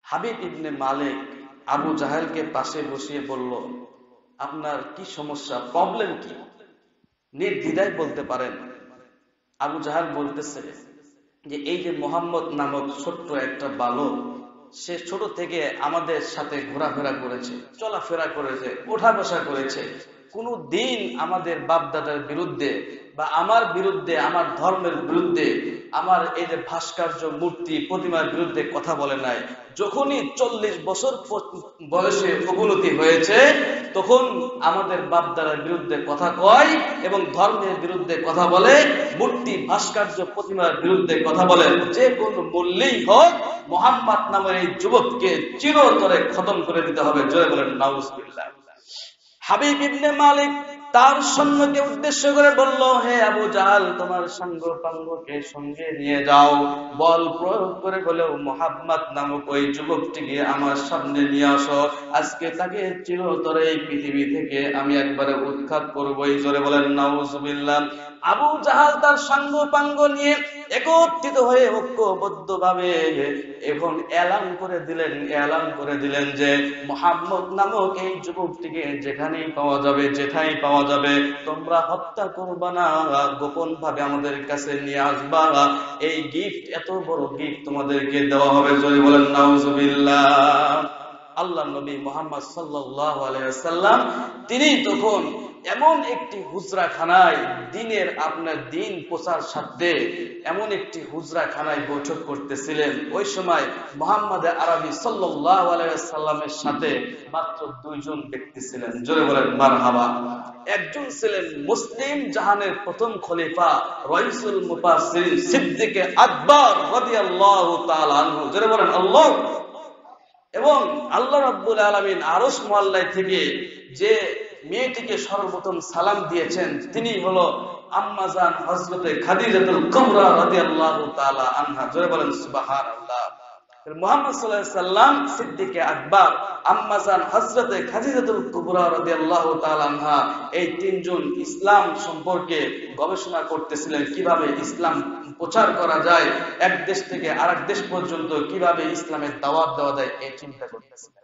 হাবিব ইবনে মালিক আবু জাহেলকে পাশে বসিয়ে বলল, আপনার কি সমস্যা, প্রবলেম কি? নির্দ্বিধায় বলতে পারেন। আবু জাহেল বলতেছে যে এই যে মোহাম্মদ নামক ছোট্ট একটা বালক, সে ছোট থেকে আমাদের সাথে ঘোরাফেরা করেছে, চলাফেরা করেছে, ওঠা বসা করেছে। কোনো দিন আমাদের বাপদাদার বিরুদ্ধে বা আমার বিরুদ্ধে, আমার ধর্মের বিরুদ্ধে, আমার এই যে ভাস্কর্য মূর্তি প্রতিমার বিরুদ্ধে কথা বলে নাই। যখনই 40 বছর বয়সে অবনতি হয়েছে, তখন আমাদের বাপদাদার বিরুদ্ধে কথা কয় এবং ধর্মের বিরুদ্ধে কথা বলে, মূর্তি ভাস্কর্য প্রতিমার বিরুদ্ধে কথা বলে। যে কোনো মূল্যেই হোক, মোহাম্মদ নামের এই যুবককে চিরতরে খতম করে দিতে হবে। জয় বলেন নাউজুবিল্লাহ। হাবিব ইবনে মালিক তার সৈন্যকে উদ্দেশ্য করে বলল, হে আবু জাহাল, তোমার সঙ্গ পাঙ্গকে সঙ্গে নিয়ে যাও। বল প্রয়োগ করে বলেও মুহাম্মদ নামক ওই যুবকটিকে আমার সামনে নিয়ে আসো। আজকে তাকে চিরতরে এই পৃথিবী থেকে আমি একবারে উৎখাত করবই। জোরে বলেন নাউজুবিল্লাহ। আবু জাহাল তার সঙ্গ পাঙ্গ নিয়ে একত্রিত হয়ে ঐক্যবদ্ধ ভাবে এখন এলান করে দিলেন যে মুহাম্মদ নামক এই যুবকটিকে যেখানেই পাওয়া যাবে, যেথায় পাওয়া যাবে, তোমরা হত্যা করবা না, গোপন ভাবে আমাদের কাছে নিয়ে আসবা। এই গিফট, এত বড় গিফট তোমাদেরকে দেওয়া হবে। জয় বলেন নাউজুবিল্লাহ। আল্লাহ নবী মুহাম্মদ সাল্লাল্লাহু আলাইহি ওয়াসাল্লাম তিনি তখন এমন একটি হুজরাখানায়, আপনার দিন প্রচার স্বার্থে এমন একটি হুজরাখানায় বৈঠক করতেছিলেন। ওই সময় মুহাম্মদ আরবি সাল্লাল্লাহু আলাইহি ওয়াসাল্লামের সাথে মাত্র 2 জন ব্যক্তি ছিলেন। জোরে বলেন মারহাবা। একজন ছিলেন মুসলিম জাহানের প্রথম খলিফা রাইসুল মুফাসসিরিন সিদ্দিক আকবর রাদিয়াল্লাহু তাআলা আনহু। জোরে বলেন আল্লাহ। এবং আল্লাহ রাব্বুল আলামিন আরশ মহল্লায় থেকে যে মেয়েটিকে সর্বপ্রথম সালাম দিয়েছেন, তিনি হলো আম্মাজান হযরতে খাদিজাতুল কুবরা রাদিয়াল্লাহু তাআলা আনহা। জোরে বলেন সুবহানাল্লাহ। মুহাম্মদ সাল্লাল্লাহু আলাইহি সাল্লাম, সিদ্দিক আকবর, আম্মাজান হযরতে খাদিজাতুল কুবরা রাদিয়াল্লাহু তাআলা আনহা, এই তিনজন ইসলাম সম্পর্কে গবেষণা করতেছিলেন। কিভাবে ইসলাম প্রচার করা যায়, এক দেশ থেকে আরেক দেশ পর্যন্ত কিভাবে ইসলামের দাওয়াত দেওয়া যায়, এই চিন্তা করতেছিলেন।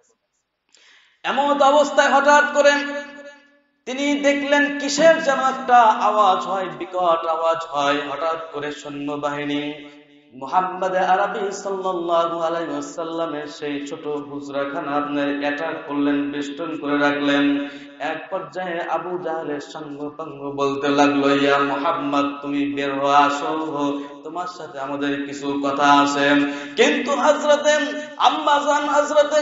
এমন অবস্থায় হঠাৎ করে তিনি দেখলেন কিসের যেন একটা আওয়াজ হয়, বিকট আওয়াজ হয়। হঠাৎ করে সৈন্যবাহিনী মুহাম্মদ আরবি সাল্লাল্লাহু আলাইহি ওয়াসাল্লামের সেই ছোট হুজরাখানা আপনার অ্যাটাক করলেন, বেষ্টন করে রাখলেন। এক পর্যায়ে আবু জাহেলের সঙ্গ পাঙ্গ বলতে লাগলো, ইয়া মুহাম্মদ, তুমি বের হয়ে আসো, তোমার সাথে আমাদের কিছু কথা আছে। কিন্তু হযরতে আম্মাজান হযরতে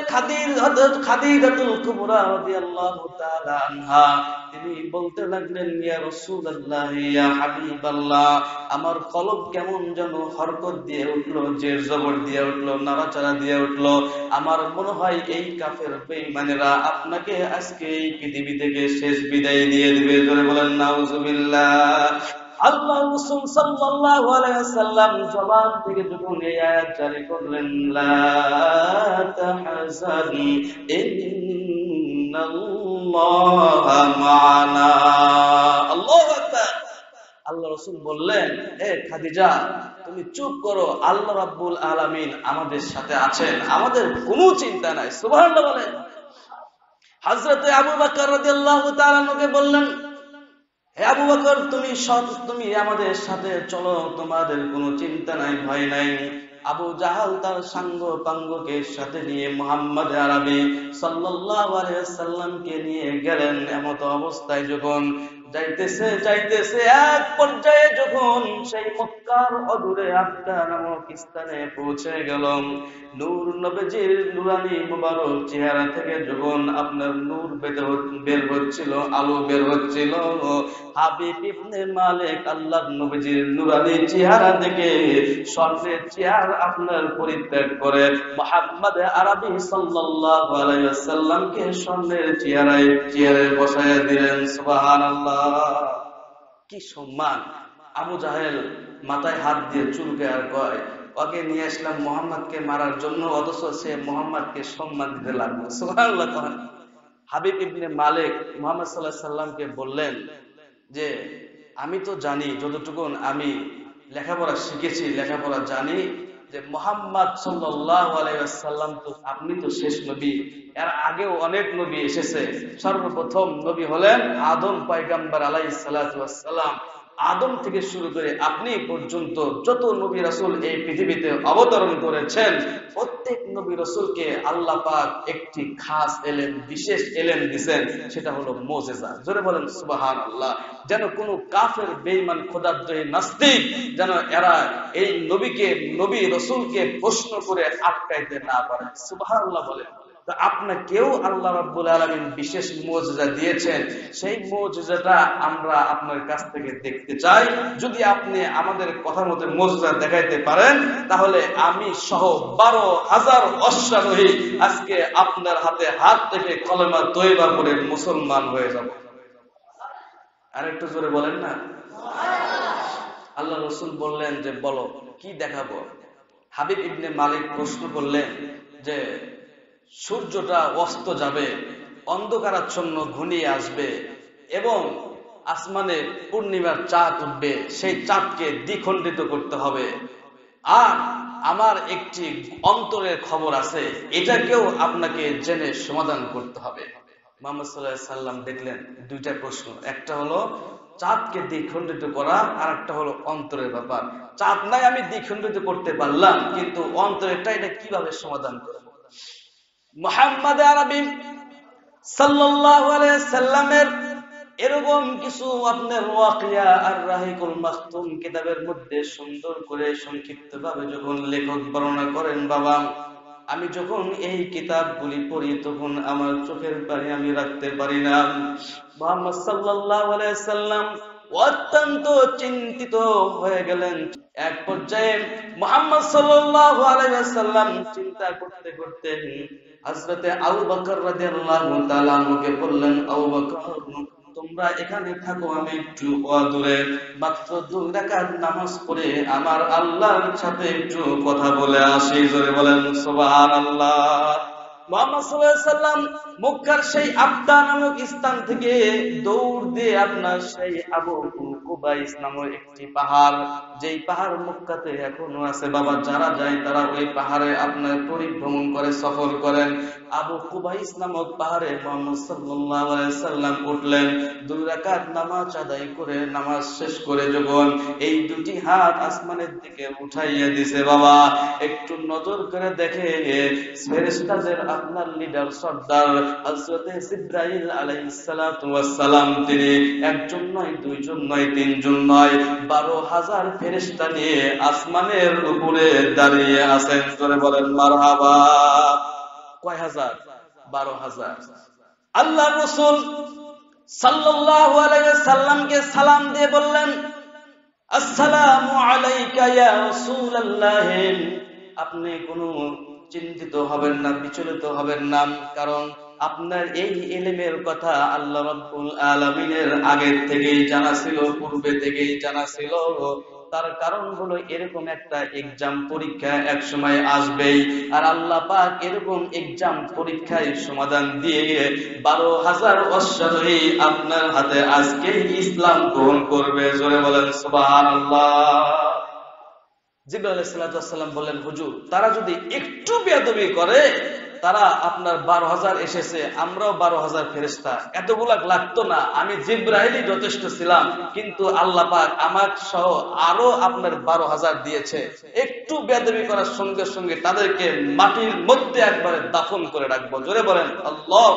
খাদিজাতুল কুবরা রাদিয়াল্লাহু তাআলা আনহা, তিনি বলতে লাগলেন, ইয়া রাসূলুল্লাহ, ইয়া হাবিবাল্লাহ, আমার কলব কেমন যেন হরকত দিয়ে উঠলো, জের জবর দিয়ে উঠলো, নাড়াচাড়া দিয়ে উঠলো। আমার মনে হয় এই কাফের বেঈমানেরা আপনাকে আজকে এই পৃথিবী থেকে শেষ বিদায় দিয়ে দিবে। জোরে বলেন নাউজুবিল্লাহ। আল্লাহ রাসূল সাল্লাল্লাহু আলাইহি ওয়াসাল্লাম জবান থেকে যখন এই আয়াত জারি করলেন, লা তাহজান ইন্নাল্লাহা মা'ানা। আল্লাহু আকবার। আল্লাহ রাসূল বললেন, হে খাদিজা, তুমি চুপ করো, আল্লাহ রাব্বুল আলামিন আমাদের সাথে আছেন, আমাদের কোনো চিন্তা নাই। সুবহানাল্লাহ বলেন। হযরতে আবু বকর রাদিয়াল্লাহু তাআলা আনহুকে বললেন, হে আবু বকর, তুমি আমাদের সাথে চলো, তোমাদের কোনো চিন্তা নাই, ভয় নাই। আবু জাহাল তার সাঙ্গ পাঙ্গকে সাথে নিয়ে মুহাম্মদ আরবি সাল্লাল্লাহু আলাইহি ওয়াসাল্লামকে নিয়ে গেলেন। এমত অবস্থায় যখন যাইতেছে এক পর্যায়ে যখন সেই মক্কার অদূরে আবদা নামক স্থানে পৌঁছে গেল, নূর নবীজির নুরানি মুবারক চেহারা থেকে যখন আপনার নূর বের হচ্ছিল, আলো বের হচ্ছিল, হাবিব ইবনে মালিক আল্লাহর নবীজির নুরানি চেহারা দেখে স্বর্ণের চেয়ার আপনার পরিত্যাগ করে মুহাম্মদ আরবি সাল্লাল্লাহু আলাইহি ওয়াসাল্লামকে স্বর্ণের চেয়ারে বসায় দিলেন। সুবহানাল্লাহ। কি সম্মান! আবু জাহেল মাথায় হাত দিয়ে চুলকে আর কয়, ওকে নিয়ে আসলাম মুহাম্মদকে মারার জন্য, অথচ সে মুহাম্মদকে সম্মান দিতে লাগলো। সুবহানাল্লাহ। হাবিব ইবনে মালিক মুহাম্মদ সাল্লাল্লাহু আলাইহি সাল্লামকে বললেন যে আমি তো জানি, যতটুকু আমি লেখাপড়া শিখেছি, লেখাপড়া জানি, যে মুহাম্মদ সাল্লাল্লাহু আলাইহি ওয়াসাল্লাম তো আপনি তো শেষ নবী, এর আগেও অনেক নবী এসেছে, সর্বপ্রথম নবী হলেন আদম পয়গম্বর আলাইহিস সালাতু ওয়াস সালাম। আদম থেকে শুরু করে আপনি পর্যন্ত যত নবী রাসূল এই পৃথিবীতে অবতরণ করেছেন, প্রত্যেক নবী রাসূলকে আল্লাহ পাক একটি খাস এলেম, বিশেষ এলেম দিবেন, সেটা হলো মুজিজা। জোরে বলেন সুবহানাল্লাহ। যেন কোনো কাফের বেঈমান খোদাদ্রোহী নাস্তিক যেন এরা এই নবীকে, নবী রাসূলকে প্রশ্ন করে আটকাইতে না পারে। সুবহানাল্লাহ বলেন। তো আপনাকেও আল্লাহ রাব্বুল আলামিন বিশেষ মুজিজা দিয়েছেন, সেই মুজিজাটা আমরা আপনার কাছ থেকে দেখতে চাই। যদি আপনি আমাদের কথা মতো মুজিজা দেখাইতে পারেন, তাহলে আমি সহ 12,000 অশ্বারোহী আজকে আপনার হাতে হাত থেকে কলেমা তয়বা করে মুসলমান হয়ে যাব। আর একটু জোরে বলেন না। আল্লাহ রাসূল বললেন যে বলো কি দেখাবো। হাবিব ইবনে মালিক প্রশ্ন করলেন যে সূর্যটা অস্ত যাবে, অন্ধকারাচ্ছন্ন ঘনিয়ে আসবে এবং আসমানে পূর্ণিমার চাঁদ উঠবে, সেই চাঁদকে দ্বিখণ্ডিত করতে হবে। আর আমার একটি অন্তরের খবর আছে, এটাকেও আপনাকে জেনে সমাধান করতে হবে। মুহাম্মদ সাল্লাল্লাহু আলাইহি সাল্লাম দেখলেন দুইটা প্রশ্ন, একটা হলো চাঁদকে দ্বিখণ্ডিত করা, আর একটা হলো অন্তরের ব্যাপার। চাঁদ নাই আমি দ্বিখণ্ডিত করতে পারলাম, কিন্তু অন্তরেরটা এটা কিভাবে সমাধান করব? মুহাম্মদ আরবি সাল্লাল্লাহু আলাইহি সাল্লামের এরকম কিছু আপনার ওয়াকিয়া আর রাহিকুল মাখতুম কিতাবের মধ্যে সুন্দর করে সংক্ষিপ্ত ভাবে যখন লেখক বর্ণনা করেন, বাবা আমি যখন এই কিতাবগুলি পড়ি তখন আমার চোখের পানি আমি রাখতে পারি না। মুহাম্মদ সাল্লাল্লাহু আলাইহি সাল্লাম অত্যন্ত চিন্তিত হয়ে গেলেন। এক পর্যায়ে মুহাম্মদ সাল্লাল্লাহু আলাইহি সাল্লাম চিন্তা করতে করতে হযরতে আবু বকর রাদিয়াল্লাহু তাআলা আনহুকে বললেন, আবু বকর তোমরা এখানে থাকো, আমি একটু দূরে মাত্র 2 রাকাত নামাজ পড়ে আমার আল্লাহর সাথে একটু কথা বলে আসি। জোরে বলেন সুবহানাল্লাহ। মুহাম্মদ সাল্লাল্লাহু আলাইহি সাল্লাম মক্কার সেই আবদা নামক স্থান থেকে দৌড় দিয়ে আপনার সেই আবু কুবাইস নামক একটি পাহাড়, যেই পাহাড় মক্কাতে এখনো আছে বাবা, যারা যায় তারা ওই পাহাড়ে আপনার পরিভ্রমণ করে, সফর করেন। আবু কুবাইস নামক পাহাড়ে মুহাম্মদ সাল্লাল্লাহু আলাইহি সাল্লাম উঠলেন। 2 রাকাত নামাজ আদায় করে, নামাজ শেষ করে যখন এই দুটি হাত আসমানের দিকে উঠাইয়া দিছে বাবা, একটু নজর করে দেখে ফেরেশতাদের আপনার লিডার সর্দার হযরতে জিবরাইল আলাইহিস সালাতু ওয়াস সালাম, তিনি একজন নয়, দুইজন নয়, তিনজন নয়, 12,000 ফেরেশতা নিয়ে আসমানের উপরে দাঁড়িয়ে আছেন। করে বলেন মারহাবা। কয় হাজার? 12,000। আল্লাহ রাসূল সাল্লাল্লাহু আলাইহি সাল্লামকে সালাম দিয়ে বললেন, আসসালামু আলাইকা ইয়া রাসূলুল্লাহ। আপনি কোনো চিন্তিত হবেন না, বিচলিত হবেন না, কারণ আপনার এই ইলমের কথা আল্লাহ রাব্বুল আলামিনের আগে থেকেই জানা ছিল, পূর্বে থেকেই জানা ছিল। তার কারণ হলো এরকম একটা এক্সাম পরীক্ষা এক সময় আসবেই, আর আল্লাহ পাক এরকম এক্সাম পরীক্ষায় সমাধান দিয়ে 12,000 অশ্বারোহী আপনার হাতে আজকে ইসলাম গ্রহণ করবে। জোরে বলেন সুবহানাল্লাহ। জিবরাইল আলাইহিস সালাম বললেন, হুজুর তারা যদি একটু বেয়াদবি করে, তারা আপনার 12,000 এসেছে, আমরাও 12,000 ফেরেশতা, এতগুলা লাগতো না, আমি জিবরাইলই যথেষ্ট ছিলাম, কিন্তু আল্লাহ পাক আমার সহ আরো আপনার 12,000 দিয়েছে। একটু বেয়াদবি করার সঙ্গে সঙ্গে তাদেরকে মাটির মধ্যে একবারে দাফন করে রাখবো। জোরে বলেন আল্লাহ।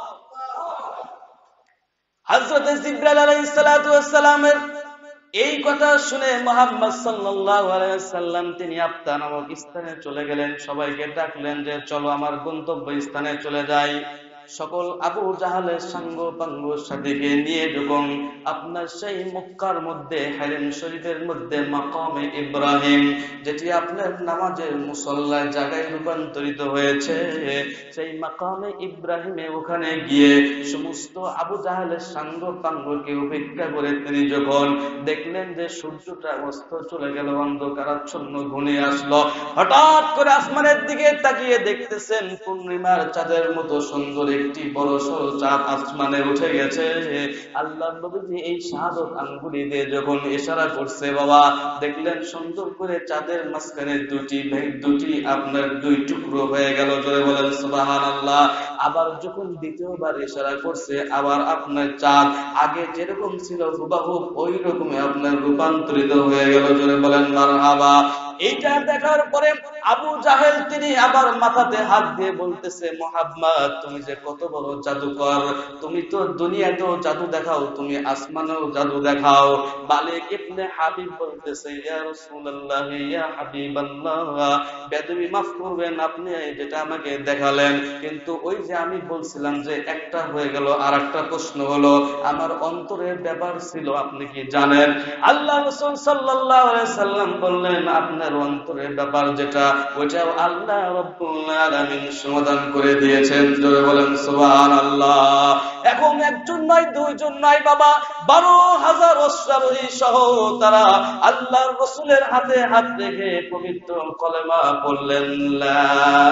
হযরত জিবরাইল আলাইহিস সালামের এই কথা শুনে মুহাম্মদ সাল্লাল্লাহু আলাইহি সাল্লাম তিনি আবতা নামক স্থানে চলে গেলেন। সবাইকে ডাকলেন যে চলো আমার গন্তব্য স্থানে চলে যাই। সকল আবু জাহালের সাঙ্গ পাঙ্গ সাথীকে নিয়ে যখন আপনার সেই মক্কার মধ্যে হারিম শরীফের মধ্যে মাকামে ইব্রাহিম, যেটি আপনার নামাজের মুসল্লার জায়গায় রূপান্তরিত হয়েছে, সেই মাকামে ইব্রাহিমে ওখানে গিয়ে সমস্ত আবু জাহালের সাঙ্গ পাঙ্গকে উপেক্ষা করে তিনি যখন দেখলেন যে সূর্যটা অস্ত চলে গেল, অন্ধকারাচ্ছন্ন ঘনিয়ে আসলো, হঠাৎ করে আসমানের দিকে তাকিয়ে দেখতেছেন পূর্ণিমার চাঁদের মতো সুন্দরী একটি বড় সড় চাঁদ আসমানে উঠে গেছে। আল্লাহ নবীজি এই শাহাদত আঙ্গুলি দিয়ে যখন ইশারা করছে বাবা, দেখলেন সুন্দর করে চাঁদের মাঝখানে দুটি আপনার দুই টুকরো হয়ে গেল। জোরে বলেন সুবহানাল্লাহ। আবার যখন দ্বিতীয়বার ইশারা করছে, আবার আপনার চাঁদ আগে যেরকম ছিল হুবাহুব ওই রকমই আপনার রূপান্তরিত হয়ে গেল। জোরে বলেন মারহাবা। এইটা দেখার পরে আবু জাহেল তিনি আবার মাথাতে হাত দিয়ে বলতেছে, মুহাম্মদ তুমি যে কত বড় জাদুকর, তুমি তো দুনিয়াতেও জাদু দেখাও, তুমি আসমানেও জাদু দেখাও। মালিক ইবনে হাবিব বলতেছে, ইয়া রাসূলুল্লাহ ইয়া হাবিবাল্লাহ, বেদবি মাফ করবেন, আপনি যেটা আমাকে দেখালেন, কিন্তু ওই যে আমি বলছিলাম যে একটা হয়ে গেল, আর একটা প্রশ্ন হলো আমার অন্তরের ব্যাপার ছিল, আপনি কি জানেন? আল্লাহ রাসূল সাল্লাল্লাহু আলাইহি সাল্লাম বললেন, আপনার অন্তরের ব্যাপার যেটা, ওইটাও আল্লাহ রাব্বুল আলামিন সমাধান করে দিয়েছেন। জোরে বলেন সুবহানাল্লাহ। এখন একজন নয়, দুইজন নয় বাবা, 12,000 অশ্বারোহী সহ তারা আল্লাহর রাসূলের হাতে হাত রেখে পবিত্র কলেমা পড়লেন, লা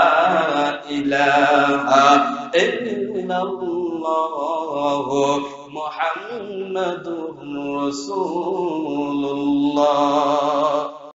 ইলাহা ইল্লাল্লাহ মুহাম্মাদুর রাসূলুল্লাহ।